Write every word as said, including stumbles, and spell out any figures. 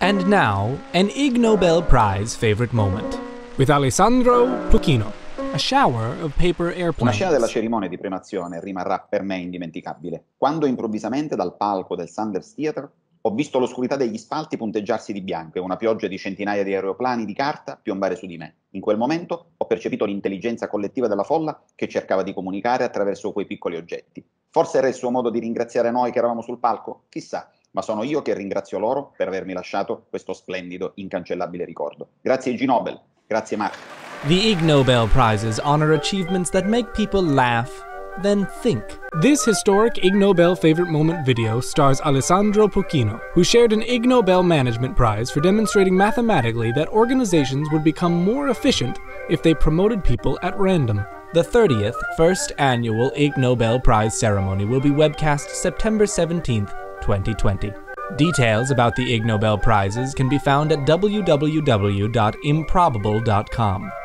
And now, an Ig Nobel Prize Favorite Moment, with Alessandro Pluchino, a shower of paper airplanes. Una scena della cerimonia di premiazione rimarrà per me indimenticabile. Quando improvvisamente dal palco del Sanders Theater ho visto l'oscurità degli spalti punteggiarsi di bianco e una pioggia di centinaia di aeroplani di carta piombare su di me. In quel momento ho percepito l'intelligenza collettiva della folla che cercava di comunicare attraverso quei piccoli oggetti. Forse era il suo modo di ringraziare noi che eravamo sul palco? Chissà, ma sono io che ringrazio loro per avermi lasciato questo splendido, incancellabile ricordo. Grazie Ig Nobel, grazie Mark. The Ig Nobel Prizes honor achievements that make people laugh, then think. This historic Ig Nobel Favorite Moment video stars Alessandro Pluchino, who shared an Ig Nobel Management Prize for demonstrating mathematically that organizations would become more efficient if they promoted people at random. The thirtieth First Annual Ig Nobel Prize ceremony will be webcast September seventeenth, twenty twenty. Details about the Ig Nobel Prizes can be found at w w w dot improbable dot com.